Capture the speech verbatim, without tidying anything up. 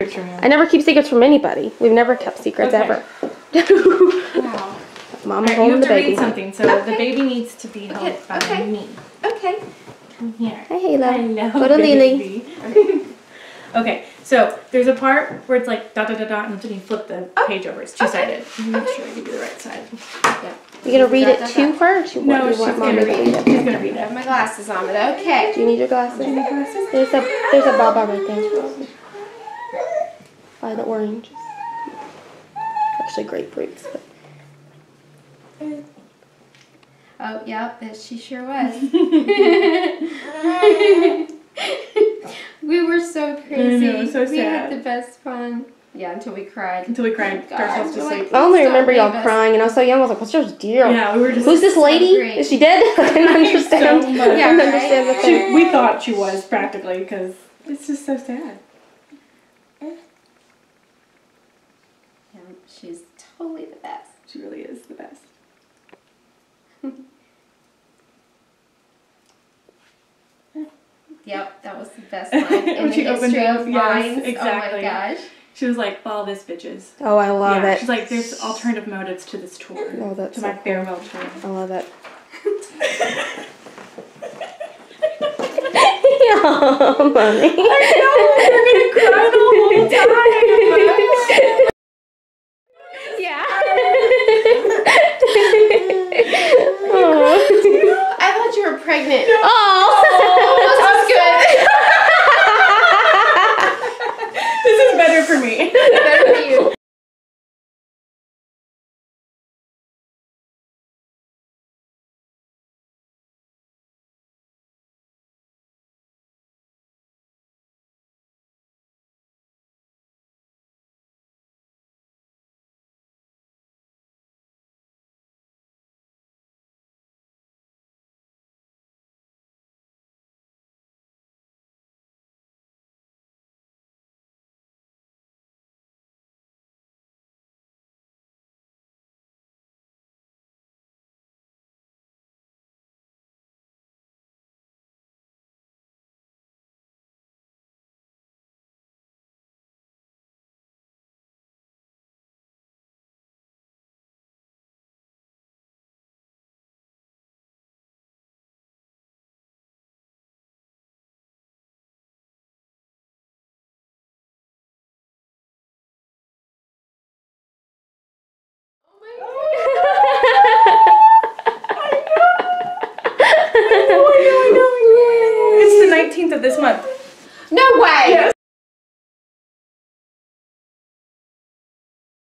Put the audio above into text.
I never keep secrets from anybody. We've never kept secrets okay. ever. Wow. Mama right, holding the baby. You have to read something, so okay. the baby needs to be held okay. by okay. me. Okay. Come here. Hey, Halo. Hello, Go to Lily. Okay. Okay, so there's a part where it's like dot dot dot dot, and then you flip the oh. page over. It's two-sided. Okay. Make okay. sure I give you the right side. Yeah. You gonna read dot, it dot, to dot. her? Or she No, you she's want gonna Mommy read to it. read She's gonna I read have it. my glasses on, but okay. Do you need your glasses? Do you need glasses? There's a there's a Baba right there. By the oranges. Actually, grapefruits. But. Oh, yep, that she sure was. We were so crazy. I know, so we sad. had the best fun. Yeah, until we cried. Until we cried God, ourselves to we're sleep. like, I only Stop, remember y'all leave us. crying, and I was so young. I was like, "What's your deal? Yeah, we were just. Who's this so lady? great. Is she dead? I didn't understand. So much. I didn't Yeah, understand right? the She, thing. we thought she was practically because it's just so sad. Yeah, she's totally the best. She really is the best. Yep, that was the best line in When the she opened history up, of yes, lines. exactly. Oh my gosh. She was like, "Follow this, bitches." Oh, I love yeah, it. she's like, "There's alternative motives to this tour, Oh, that's to so my cool. farewell tour." I love it. Oh, Mommy. I know, you're gonna cry the whole time. Yeah. Oh. I thought you were pregnant. Oh. Oh, this is good. This is better for me.